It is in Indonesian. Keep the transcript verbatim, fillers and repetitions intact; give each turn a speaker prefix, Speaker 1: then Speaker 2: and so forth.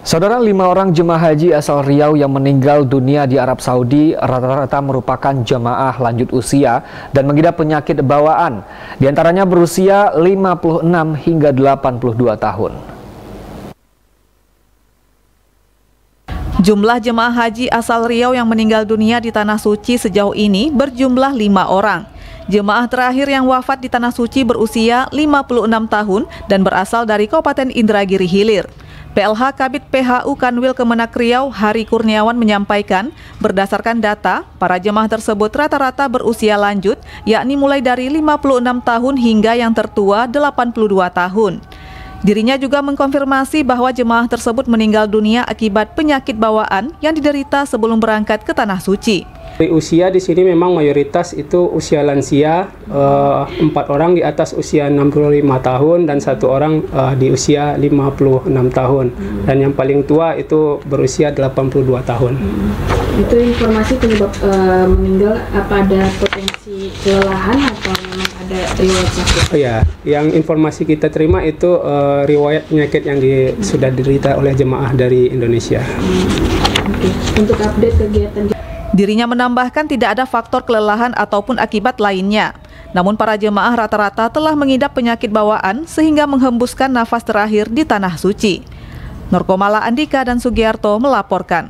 Speaker 1: Saudara, lima orang jemaah haji asal Riau yang meninggal dunia di Arab Saudi rata-rata merupakan jemaah lanjut usia dan mengidap penyakit bawaan. Di antaranya berusia lima puluh enam hingga delapan puluh dua tahun.
Speaker 2: Jumlah jemaah haji asal Riau yang meninggal dunia di Tanah Suci sejauh ini berjumlah lima orang. Jemaah terakhir yang wafat di Tanah Suci berusia lima puluh enam tahun dan berasal dari Kabupaten Indragiri Hilir. P L H Kabid P H U Kanwil Kemenak Riau Hari Kurniawan menyampaikan, berdasarkan data, para jemaah tersebut rata-rata berusia lanjut, yakni mulai dari lima puluh enam tahun hingga yang tertua delapan puluh dua tahun. Dirinya juga mengkonfirmasi bahwa jemaah tersebut meninggal dunia akibat penyakit bawaan yang diderita sebelum berangkat ke Tanah Suci.
Speaker 3: Usia di sini memang mayoritas itu usia lansia, eh, empat orang di atas usia enam puluh lima tahun dan satu orang eh, di usia lima puluh enam tahun. Dan yang paling tua itu berusia delapan puluh dua tahun.
Speaker 4: Itu informasi penyebab uh, meninggal, apa ada potensi kelelahan atau memang ada riwayat sakit?
Speaker 3: Oh ya, yang informasi kita terima itu uh, riwayat penyakit yang di, hmm. sudah diderita oleh jemaah dari Indonesia.
Speaker 4: Hmm. Oke. Untuk update kegiatan.
Speaker 2: Dirinya menambahkan tidak ada faktor kelelahan ataupun akibat lainnya. Namun para jemaah rata-rata telah mengidap penyakit bawaan sehingga menghembuskan nafas terakhir di Tanah Suci. Nurkomala Andika dan Sugiarto melaporkan.